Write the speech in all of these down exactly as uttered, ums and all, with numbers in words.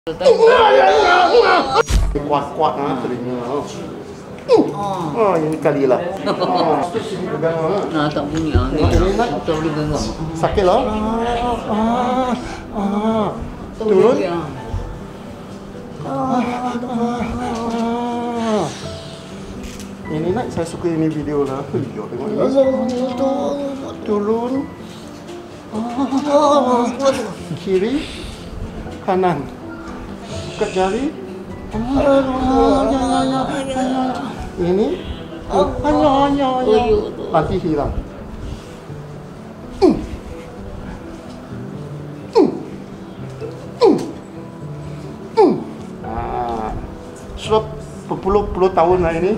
Kuat-kuat ah telinga. Oh, ini kali lah. Oh, pegang. Nah, tak bunyi ah. Ni tak boleh genggam. Sakit loh. Ah, ah. Turun. Ah, ah. Ini nak saya suka ini video lah. Yo, tengok ni. Turun. Ah, kiri, kanan. Buka jari. Ini. Hanya, hanya, hanya. Nanti hilang. Ah, sudah berpuluh-puluh tahun lah ini.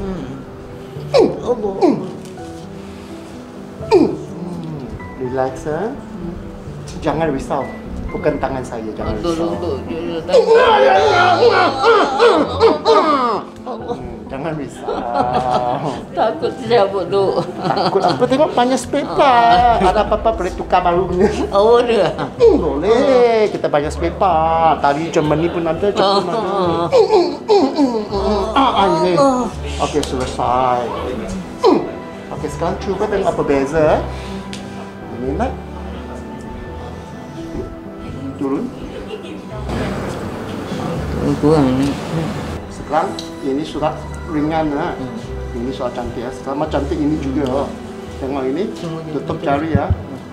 Relax, eh? Jangan risau. Bukan tangan saya, jangan risau. Jangan risau. Takut tercabut tu. Takut apa? Tengok banyak spare part. Ada apa-apa boleh tukar baru punya. Oh, dia. Boleh. Kita banyak spare part. Tadi Jerman ni pun ada. Jerman ada. Ah, ini. Okey, selesai. Okey, sekarang cuba tengok apa beza. Ini nak. Turun. Kurang ni. Sekarang ini surat ringan lah. Ini surat cantik ya. Sama cantik ini juga. Tengok ini. Tutup jari ya.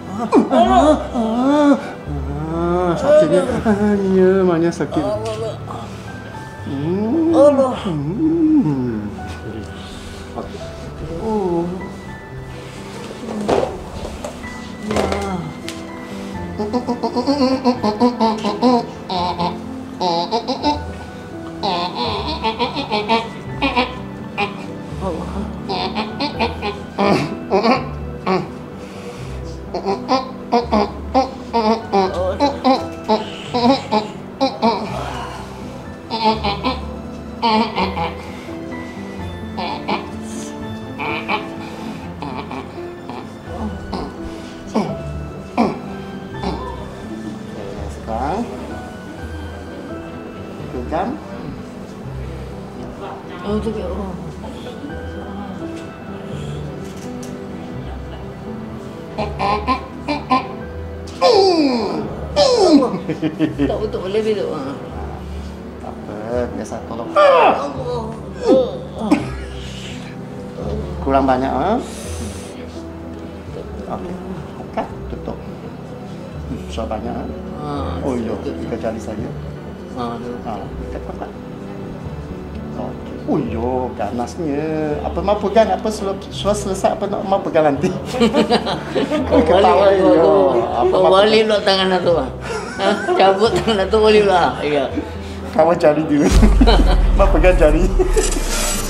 Ah, sakitnya. Hanya mana sakit. Hmm. Hmm. Okey. Oh. Sekarang pegang. Oh, tu ke. Oh. Tak betul boleh betul. Apa, biasa tolong. Kurang banyak ah. Okey. Buka, tutup. Hmm, so banyak ah. Oh iya, tiga jari saja. Ha, tu. Ha, dekat apa? Okey. Oh iya, ganasnya. Apa mau pegang apa sudah selesai apa nak mau pegang nanti? Ketawa iya. Apa boleh pula tangan tu. Ha, cabut tangan tu boleh pula. Ya. Kamu jari dulu. Mau pegang jari.